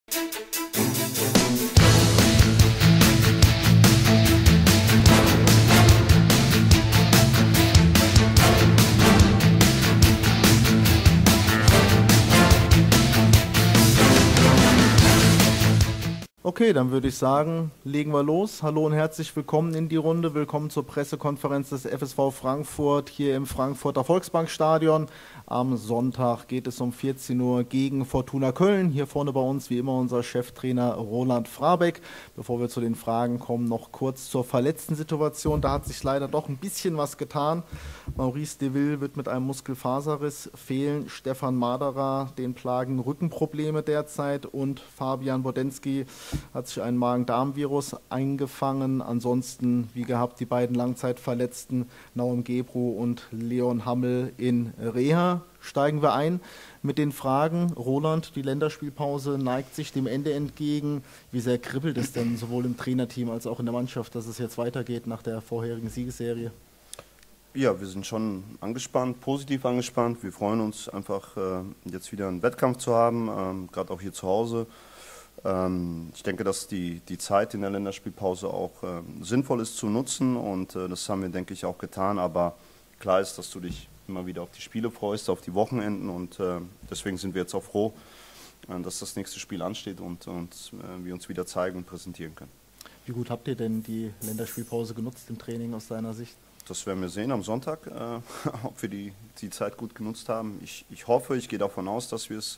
Okay, dann würde ich sagen, legen wir los. Hallo und herzlich willkommen in die Runde. Willkommen zur Pressekonferenz des FSV Frankfurt hier im Frankfurter Volksbankstadion. Am Sonntag geht es um 14 Uhr gegen Fortuna Köln. Hier vorne bei uns wie immer unser Cheftrainer Roland Frabeck. Bevor wir zu den Fragen kommen, noch kurz zur verletzten Situation. Da hat sich leider doch ein bisschen was getan. Maurice Deville wird mit einem Muskelfaserriss fehlen. Stefan Maderer, den plagen Rückenprobleme derzeit, und Fabian Bodensky hat sich ein Magen-Darm-Virus eingefangen. Ansonsten, wie gehabt, die beiden Langzeitverletzten Naum Gebru und Leon Hammel in Reha. Steigen wir ein mit den Fragen. Roland, die Länderspielpause neigt sich dem Ende entgegen. Wie sehr kribbelt es denn sowohl im Trainerteam als auch in der Mannschaft, dass es jetzt weitergeht nach der vorherigen Siegesserie? Ja, wir sind schon angespannt, positiv angespannt. Wir freuen uns einfach, jetzt wieder einen Wettkampf zu haben, gerade auch hier zu Hause. Ich denke, dass die Zeit in der Länderspielpause auch sinnvoll ist zu nutzen, und das haben wir, denke ich, auch getan. Aber klar ist, dass du dich immer wieder auf die Spiele freust, auf die Wochenenden, und deswegen sind wir jetzt auch froh, dass das nächste Spiel ansteht und wir uns wieder zeigen und präsentieren können. Wie gut habt ihr denn die Länderspielpause genutzt im Training aus deiner Sicht? Das werden wir sehen am Sonntag, ob wir die Zeit gut genutzt haben. Ich hoffe, ich gehe davon aus, dass wir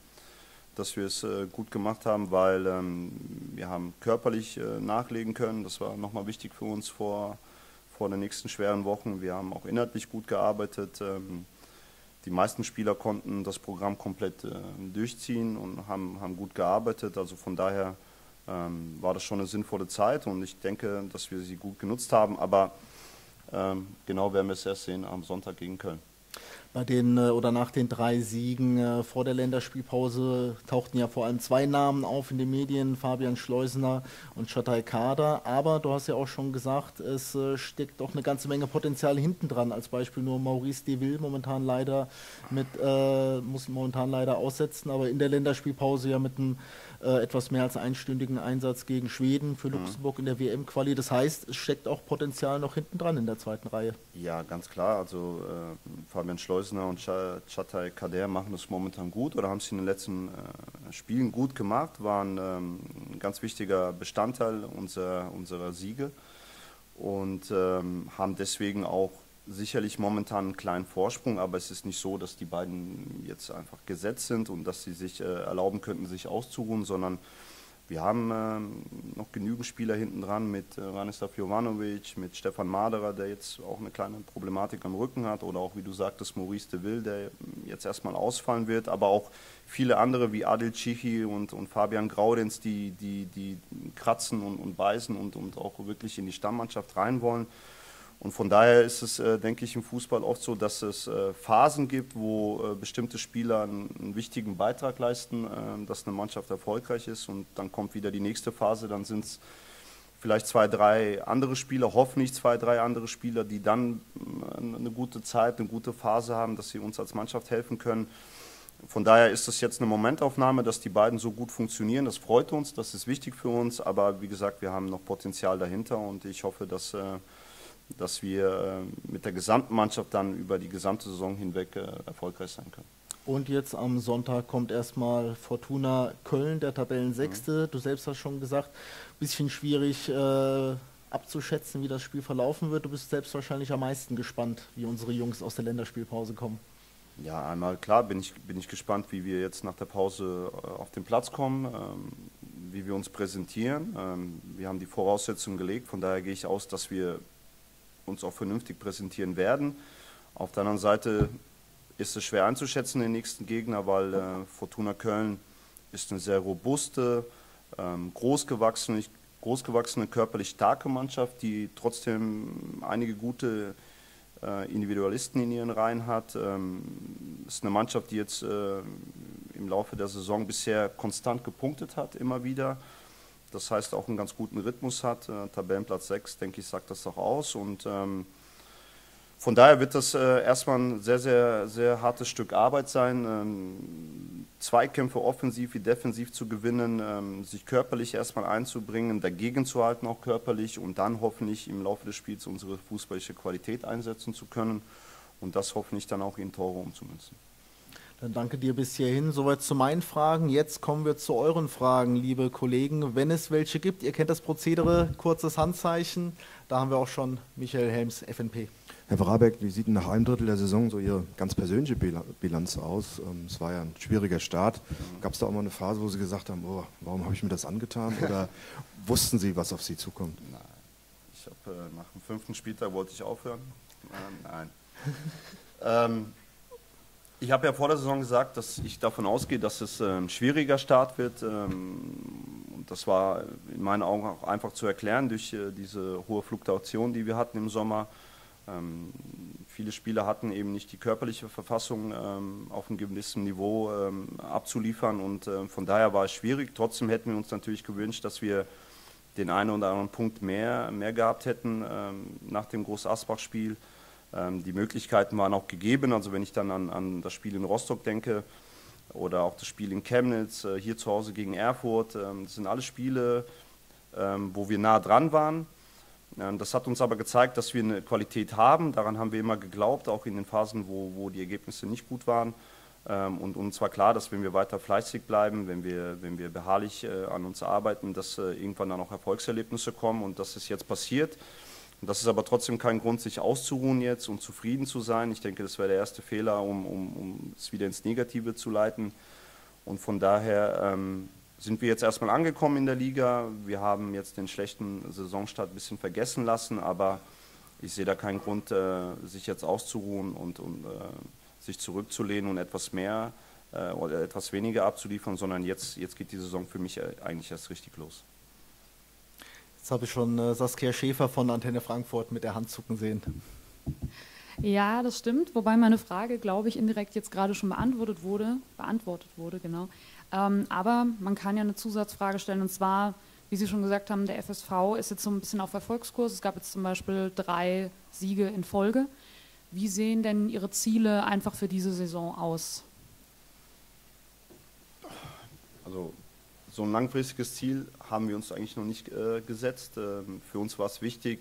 es gut gemacht haben, weil wir haben körperlich nachlegen können. Das war nochmal wichtig für uns vor den nächsten schweren Wochen. Wir haben auch inhaltlich gut gearbeitet. Die meisten Spieler konnten das Programm komplett durchziehen und haben gut gearbeitet. Also von daher war das schon eine sinnvolle Zeit, und ich denke, dass wir sie gut genutzt haben. Aber genau werden wir es erst sehen am Sonntag gegen Köln. Bei den oder nach den 3 Siegen vor der Länderspielpause tauchten ja vor allem 2 Namen auf in den Medien, Fabian Schleusener und Çağatay Kağder. Aber du hast ja auch schon gesagt, es steckt doch eine ganze Menge Potenzial hinten dran. Als Beispiel nur Maurice Deville muss momentan leider aussetzen, aber in der Länderspielpause ja mit einem etwas mehr als einstündigen Einsatz gegen Schweden für Luxemburg in der WM-Quali. Das heißt, es steckt auch Potenzial noch hinten dran in der zweiten Reihe. Ja, ganz klar. Also Fabian Schleusener und Çağatay Kağder machen das momentan gut oder haben es in den letzten Spielen gut gemacht, waren ein ganz wichtiger Bestandteil unserer Siege, und haben deswegen auch sicherlich momentan einen kleinen Vorsprung, aber es ist nicht so, dass die beiden jetzt einfach gesetzt sind und dass sie sich erlauben könnten, sich auszuruhen, sondern wir haben noch genügend Spieler hinten dran mit Branislav Jovanovic, mit Stefan Maderer, der jetzt auch eine kleine Problematik am Rücken hat, oder auch, wie du sagtest, Maurice Deville, der jetzt erstmal ausfallen wird, aber auch viele andere wie Adil Cihi und Fabian Graudenz, die kratzen und beißen und auch wirklich in die Stammmannschaft rein wollen. Und von daher ist es, denke ich, im Fußball oft so, dass es Phasen gibt, wo bestimmte Spieler einen wichtigen Beitrag leisten, dass eine Mannschaft erfolgreich ist, und dann kommt wieder die nächste Phase, dann sind es vielleicht 2, 3 andere Spieler, hoffentlich 2, 3 andere Spieler, die dann eine gute Zeit, eine gute Phase haben, dass sie uns als Mannschaft helfen können. Von daher ist es jetzt eine Momentaufnahme, dass die beiden so gut funktionieren. Das freut uns, das ist wichtig für uns, aber wie gesagt, wir haben noch Potenzial dahinter, und ich hoffe, dass wir mit der gesamten Mannschaft dann über die gesamte Saison hinweg erfolgreich sein können. Und jetzt am Sonntag kommt erstmal Fortuna Köln, der Tabellensechste. Du selbst hast schon gesagt, ein bisschen schwierig abzuschätzen, wie das Spiel verlaufen wird. Du bist selbst wahrscheinlich am meisten gespannt, wie unsere Jungs aus der Länderspielpause kommen. Ja, einmal klar bin ich gespannt, wie wir jetzt nach der Pause auf den Platz kommen, wie wir uns präsentieren. Wir haben die Voraussetzungen gelegt, von daher gehe ich aus, dass wir uns auch vernünftig präsentieren werden. Auf der anderen Seite ist es schwer einzuschätzen, den nächsten Gegner, weil Fortuna Köln ist eine sehr robuste, großgewachsene, körperlich starke Mannschaft, die trotzdem einige gute Individualisten in ihren Reihen hat. Es ist eine Mannschaft, die jetzt im Laufe der Saison bisher konstant gepunktet hat, immer wieder. Das heißt, auch einen ganz guten Rhythmus hat. Tabellenplatz 6, denke ich, sagt das doch aus. Und Von daher wird das erstmal ein sehr, sehr, sehr hartes Stück Arbeit sein, Zweikämpfe offensiv wie defensiv zu gewinnen, sich körperlich erstmal einzubringen, dagegen zu halten auch körperlich und dann hoffentlich im Laufe des Spiels unsere fußballische Qualität einsetzen zu können und das hoffentlich dann auch in Tore umzumünzen. Dann danke dir bis hierhin. Soweit zu meinen Fragen. Jetzt kommen wir zu euren Fragen, liebe Kollegen. Wenn es welche gibt, ihr kennt das Prozedere, kurzes Handzeichen. Da haben wir auch schon Michael Helms, FNP. Herr Wrabeck, wie sieht nach einem Drittel der Saison so Ihre ganz persönliche Bilanz aus? Es war ja ein schwieriger Start. Gab es da auch mal eine Phase, wo Sie gesagt haben, oh, warum habe ich mir das angetan? Oder wussten Sie, was auf Sie zukommt? Nein, ich habe nach dem 5. Spieltag wollte ich aufhören. Nein. Ich habe ja vor der Saison gesagt, dass ich davon ausgehe, dass es ein schwieriger Start wird. Und das war in meinen Augen auch einfach zu erklären durch diese hohe Fluktuation, die wir hatten im Sommer. Viele Spieler hatten eben nicht die körperliche Verfassung auf einem gewissen Niveau abzuliefern und von daher war es schwierig. Trotzdem hätten wir uns natürlich gewünscht, dass wir den einen oder anderen Punkt mehr gehabt hätten nach dem Groß-Asbach-Spiel. Die Möglichkeiten waren auch gegeben, also wenn ich dann an das Spiel in Rostock denke oder auch das Spiel in Chemnitz, hier zu Hause gegen Erfurt, das sind alles Spiele, wo wir nah dran waren. Das hat uns aber gezeigt, dass wir eine Qualität haben, daran haben wir immer geglaubt, auch in den Phasen, wo die Ergebnisse nicht gut waren. Und uns war klar, dass wenn wir weiter fleißig bleiben, wenn wir beharrlich an uns arbeiten, dass irgendwann dann auch Erfolgserlebnisse kommen und das ist jetzt passiert. Und das ist aber trotzdem kein Grund, sich auszuruhen jetzt und zufrieden zu sein. Ich denke, das wäre der erste Fehler, um es wieder ins Negative zu leiten. Und von daher sind wir jetzt erstmal angekommen in der Liga. Wir haben jetzt den schlechten Saisonstart ein bisschen vergessen lassen, aber ich sehe da keinen Grund, sich jetzt auszuruhen und sich zurückzulehnen und etwas mehr oder etwas weniger abzuliefern, sondern jetzt geht die Saison für mich eigentlich erst richtig los. Jetzt habe ich schon Saskia Schäfer von Antenne Frankfurt mit der Hand zucken sehen. Ja, das stimmt, wobei meine Frage, glaube ich, indirekt jetzt gerade schon beantwortet wurde, genau. Aber man kann ja eine Zusatzfrage stellen und zwar, wie Sie schon gesagt haben, der FSV ist jetzt so ein bisschen auf Erfolgskurs. Es gab jetzt zum Beispiel 3 Siege in Folge. Wie sehen denn Ihre Ziele einfach für diese Saison aus? Also so ein langfristiges Ziel haben wir uns eigentlich noch nicht gesetzt. Für uns war es wichtig,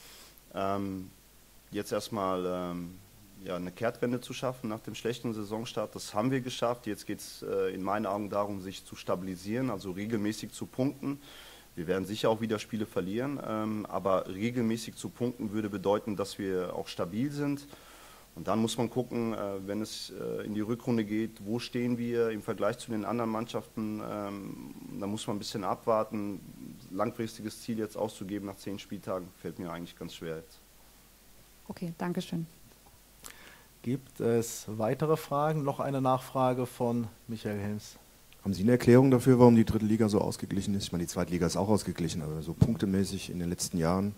jetzt erstmal eine Kehrtwende zu schaffen nach dem schlechten Saisonstart. Das haben wir geschafft. Jetzt geht es in meinen Augen darum, sich zu stabilisieren, also regelmäßig zu punkten. Wir werden sicher auch wieder Spiele verlieren, aber regelmäßig zu punkten würde bedeuten, dass wir auch stabil sind. Und dann muss man gucken, wenn es in die Rückrunde geht, wo stehen wir im Vergleich zu den anderen Mannschaften. Da muss man ein bisschen abwarten. Langfristiges Ziel jetzt auszugeben nach 10 Spieltagen fällt mir eigentlich ganz schwer jetzt. Okay, danke schön. Gibt es weitere Fragen? Noch eine Nachfrage von Michael Helms. Haben Sie eine Erklärung dafür, warum die dritte Liga so ausgeglichen ist? Ich meine, die zweite Liga ist auch ausgeglichen, aber so punktemäßig in den letzten Jahren?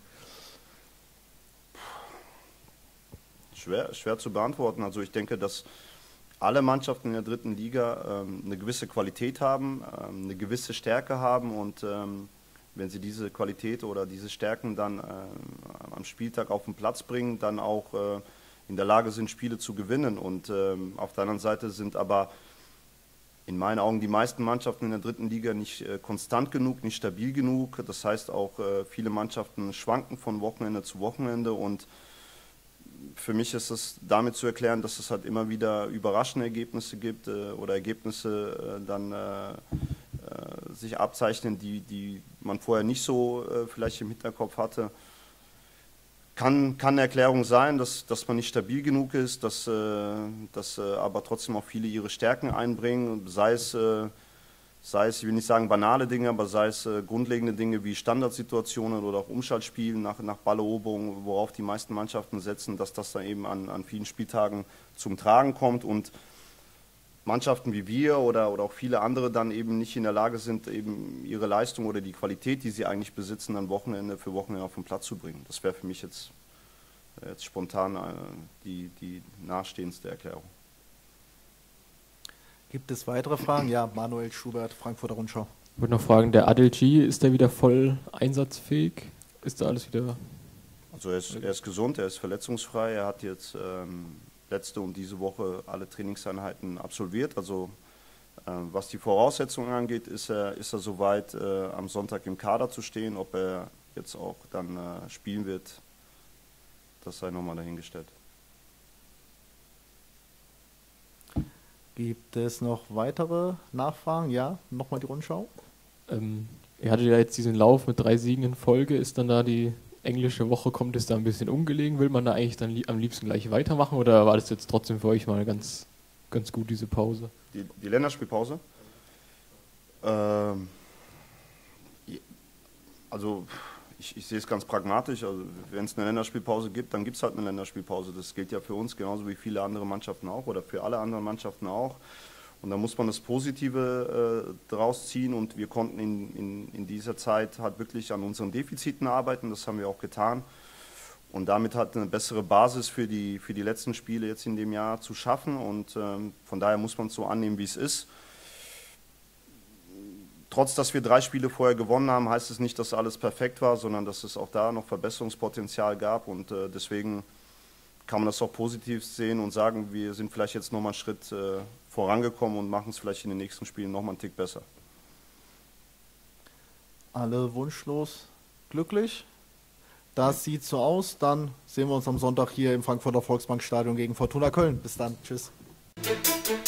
Schwer zu beantworten. Also ich denke, dass alle Mannschaften in der dritten Liga eine gewisse Qualität haben, eine gewisse Stärke haben und wenn sie diese Qualität oder diese Stärken dann am Spieltag auf den Platz bringen, dann auch in der Lage sind, Spiele zu gewinnen. Und auf der anderen Seite sind aber in meinen Augen die meisten Mannschaften in der dritten Liga nicht konstant genug, nicht stabil genug. Das heißt auch, viele Mannschaften schwanken von Wochenende zu Wochenende und für mich ist es damit zu erklären, dass es halt immer wieder überraschende Ergebnisse gibt oder Ergebnisse dann sich abzeichnen, die man vorher nicht so vielleicht im Hinterkopf hatte. Kann eine Erklärung sein, dass man nicht stabil genug ist, dass aber trotzdem auch viele ihre Stärken einbringen, sei es, ich will nicht sagen banale Dinge, aber sei es grundlegende Dinge wie Standardsituationen oder auch Umschaltspielen nach Balleroberung, worauf die meisten Mannschaften setzen, dass das dann eben an vielen Spieltagen zum Tragen kommt und Mannschaften wie wir oder auch viele andere dann eben nicht in der Lage sind, eben ihre Leistung oder die Qualität, die sie eigentlich besitzen, dann Wochenende für Wochenende auf den Platz zu bringen. Das wäre für mich jetzt spontan die nahestehendste Erklärung. Gibt es weitere Fragen? Ja, Manuel Schubert, Frankfurter Rundschau. Ich wollte noch fragen, der Adel G, ist der wieder voll einsatzfähig? Ist da alles wieder Also er ist gesund, er ist verletzungsfrei, er hat jetzt letzte und diese Woche alle Trainingseinheiten absolviert. Also was die Voraussetzungen angeht, ist er soweit, am Sonntag im Kader zu stehen. Ob er jetzt auch dann spielen wird, das sei nochmal dahingestellt. Gibt es noch weitere Nachfragen? Ja, nochmal die Rundschau. Er hatte ja jetzt diesen Lauf mit 3 Siegen in Folge. Ist dann da die englische Woche, kommt es da ein bisschen ungelegen? Will man da eigentlich dann am liebsten gleich weitermachen oder war das jetzt trotzdem für euch mal ganz gut, diese Pause? Die Länderspielpause? Also ich sehe es ganz pragmatisch. Also wenn es eine Länderspielpause gibt, dann gibt es halt eine Länderspielpause. Das gilt ja für uns genauso wie viele andere Mannschaften auch oder für alle anderen Mannschaften auch. Und da muss man das Positive draus ziehen und wir konnten in dieser Zeit halt wirklich an unseren Defiziten arbeiten. Das haben wir auch getan. Und damit hat eine bessere Basis für die letzten Spiele jetzt in dem Jahr zu schaffen. Und von daher muss man es so annehmen, wie es ist. Trotz, dass wir 3 Spiele vorher gewonnen haben, heißt es nicht, dass alles perfekt war, sondern dass es auch da noch Verbesserungspotenzial gab. Und deswegen kann man das auch positiv sehen und sagen, wir sind vielleicht jetzt nochmal einen Schritt vorangekommen und machen es vielleicht in den nächsten Spielen nochmal einen Tick besser. Alle wunschlos glücklich? Das sieht so aus. Dann sehen wir uns am Sonntag hier im Frankfurter Volksbankstadion gegen Fortuna Köln. Bis dann. Tschüss.